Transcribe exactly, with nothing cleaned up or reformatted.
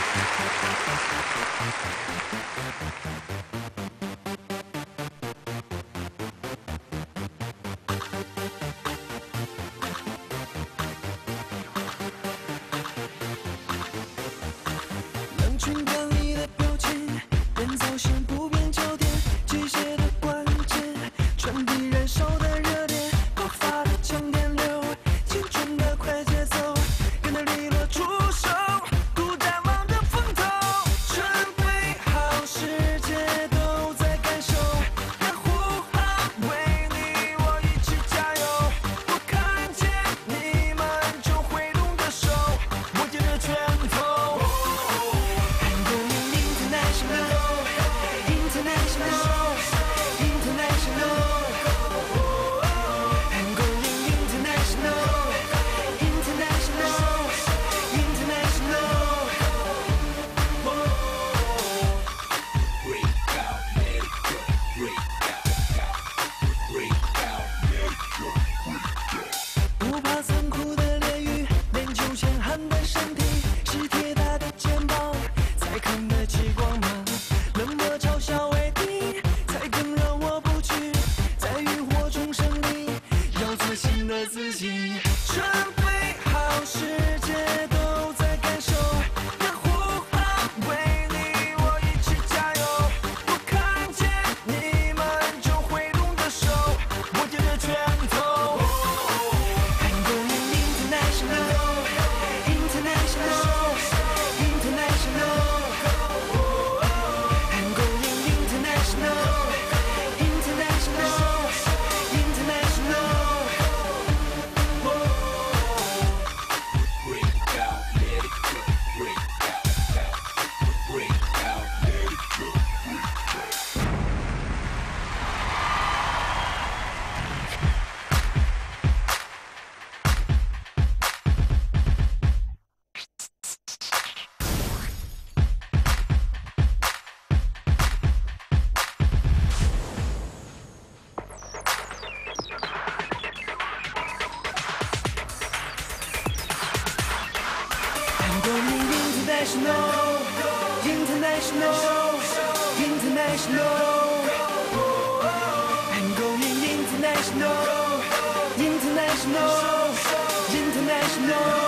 人群管理的表情，人造线不变焦点，机械的关键，传递燃烧的热点，爆发的强电流，青春的快节奏，跟着利落出手，独占忙的风头，准备好，世界都在感受，要呼喊，为你我一起加油，我看见你们就挥动的手，握紧了拳头。不怕残酷的炼狱，练就强悍的身体，是铁打的肩膀，才看得起光芒。冷漠嘲笑为敌，才更让我不屈。在浴火中胜利，要做新的自己。准备好，世界都在感受，要呼喊，为你我一起加油。我看见你们就挥动的手，握紧了拳头。International, international, international. I'm going international, international, international.